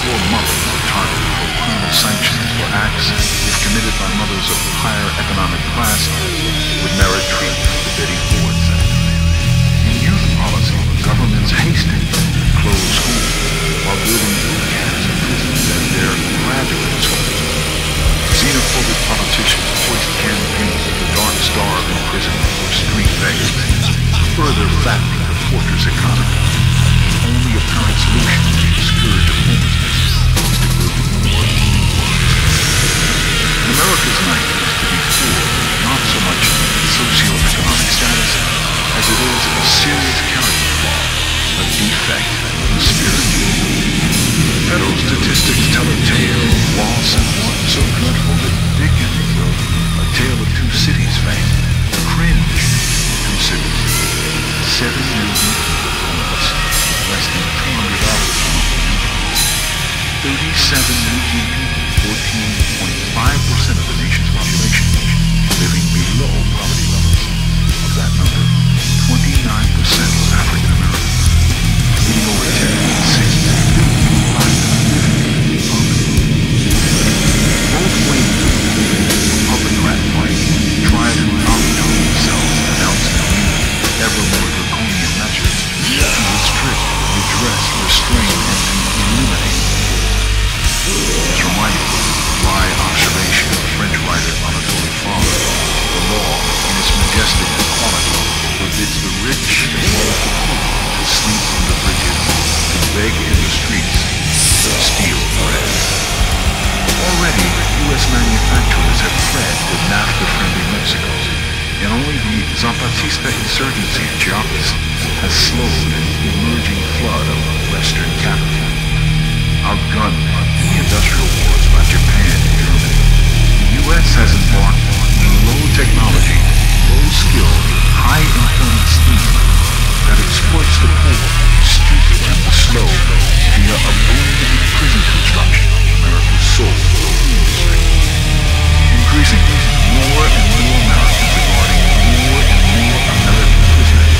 poor mothers were targeted for criminal sanctions for acts, if committed by mothers of higher economic class, would merit treatment for the Betty Ford Act. In youth policy, governments hastened to close schools while building boot camps and prisons as their graduate schools. Xenophobic politicians hoist campaigns of the Dark Star of imprisonment for street beggars, further fattening the fortress economy. The only apparent solution to the scourge of homelessness is to build more and more. In America's night is to be poor, not so much socioeconomic status as it is a serious character flaw, a defect in the spirit. Federal statistics tell a tale of loss and want so dreadful that Dickens wrote A Tale of Two Cities fame, cringe two cities. 7 million homeless, less than $200 a month. 37 million people, 14.5% of the nation's population, living below poverty levels. Of that number, 29% were African American, leading over 10.6 million both wings of the Republican Party tried to outdo themselves and announced new, ever more draconian measures to restrict, redress, restrain, and to eliminate. As reminded by observation of French writer Anatole France, the law, in its majestic equality, forbids the rich as well as the poor to sleep on the bridges, to beg in the streets, to steal bread. Already, U.S. manufacturers have fled to NAFTA-friendly Mexico, and only the Zapatista insurgency in Chiapas has slowed an emerging flood of Western capital. Outgunned in the industrial wars by Japan and Germany, the U.S. has embarked on a low-technology, low-skilled, high-employment scheme that exploits the poor, the stupid, and the slow via a boom in prison construction, America's sole industry. Increasingly, more and more Americans are guarding more and more American prisoners.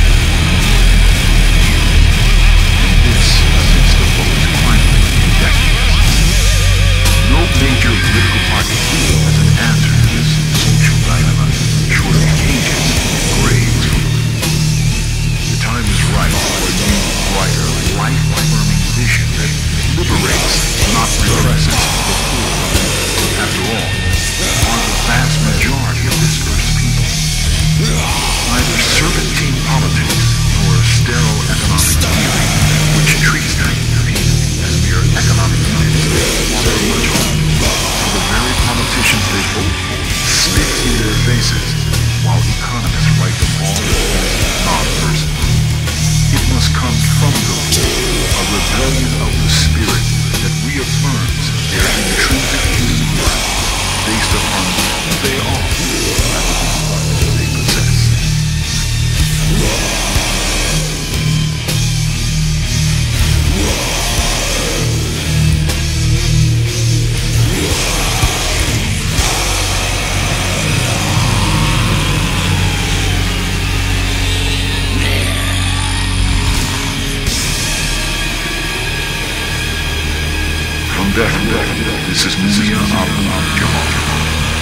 And this amidst the lowest crime rate in decades. No major political party has an answer to this social dilemma, short of cages and graves for the living. The time is right for a new, brighter, life-affirming vision that liberates, not represses, the poor. After all, are the vast majority of this earth's people. Neither serpentine politics nor a sterile economic theory, which treats them as mere economic units, offer much hope. For the very politicians they vote for spit in their faces, while economists write them all as non-persons. It must come from the poor, a rebellion of the spirit that reaffirms their intrinsic human worth based upon who they are rather than what they possess. From Death, this is Mumia Jamal.